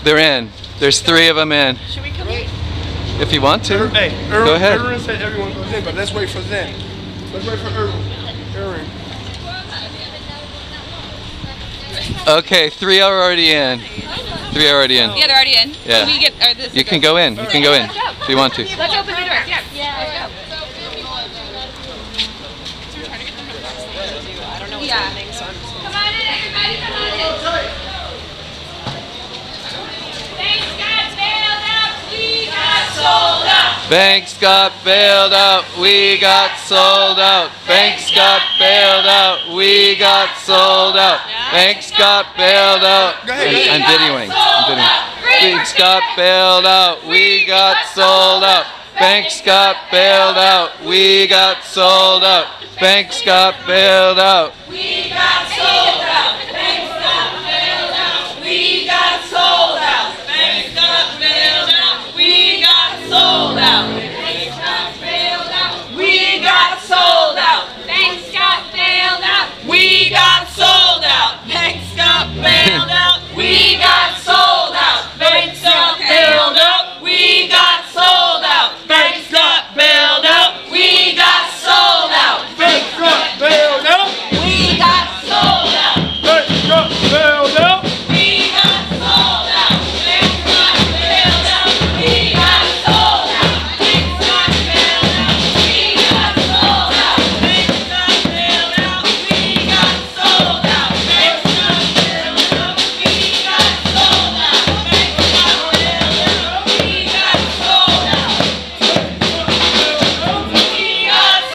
They're in. There's 3 of them in. Should we come in? If you want to. Hey, go ahead. Erwin said everyone goes in, but let's wait for them. Let's wait for Erwin. Okay, 3 are already in. 3 are already in. Yeah, they're already in. Yeah. We get, You can go in. You can go in if you want to. Let's open the door. Yeah. Yeah. I don't know what's happening, so I'm just Come on in, everybody, come on in. Banks got bailed out, we got sold out. Banks got bailed out. We got sold out. Banks got bailed out. We got sold out. Banks got bailed out. Go ahead. I'm videoing. Banks got bailed out. We got sold out. Banks got bailed out. We got sold out. Banks got bailed out. We got sold out. Banks got bailed out. We got sold out.